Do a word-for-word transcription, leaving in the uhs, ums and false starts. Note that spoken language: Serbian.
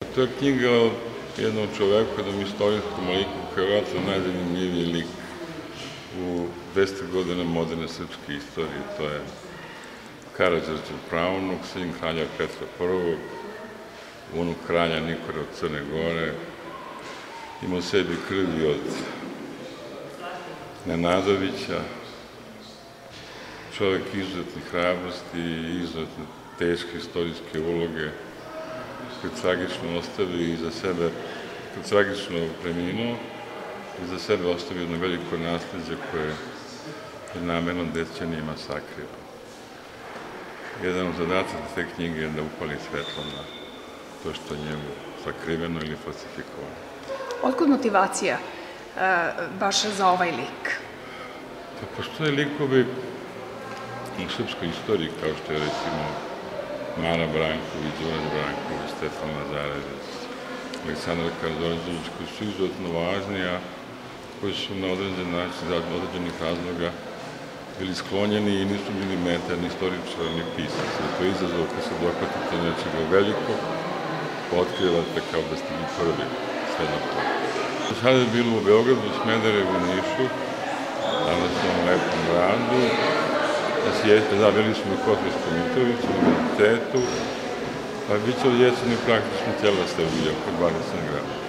To je knjiga o jednom čoveku, jednom istorijskom liku, koji je vjerojatno najzanimljiviji lik u dvesta godina moderne srpske istorije. To je Karađorđe praunuk, sin kralja Petra Prvog, unuk kralja Nikole od Crne Gore, ima u sebi krvi od Nenadovića, čovek izuzetne hrabrosti i izuzetne teške istorijske uloge, koji tragično ostavi iza sebe, koji tragično preminuo, iza sebe ostavi jedno veliko nasljeđe koje je namerno decenijima sakrio. Jedan od zadataka te knjige je da upali svetlo na to što je njemu sakriveno ili falsifikovano. Otkud motivacija baš za ovaj lik? Postoje likovi u srpskoj istoriji, kao što je recimo Mara Branković, Đurađ Branković, Stefan Lazarević, Aleksandar Karađorđević, koji su izuzetno važni, a koji su na određen način, za određenih razloga, bili sklonjeni i nisu bili meta ni istoričara, ni pisaca. To je izazov kad se dohvatite nečega velikog, pa otkrivate kao da ste i prvi sve na to. Sada je bilo u Beogradu, Smederevu, Nišu, danas u ovom lepom gradu. Zabili smo u Kosovsku Mitrovicu, u Univerzitetu, pa bit će od jeseni praktično cijela Srbija, oko dvadeset grada.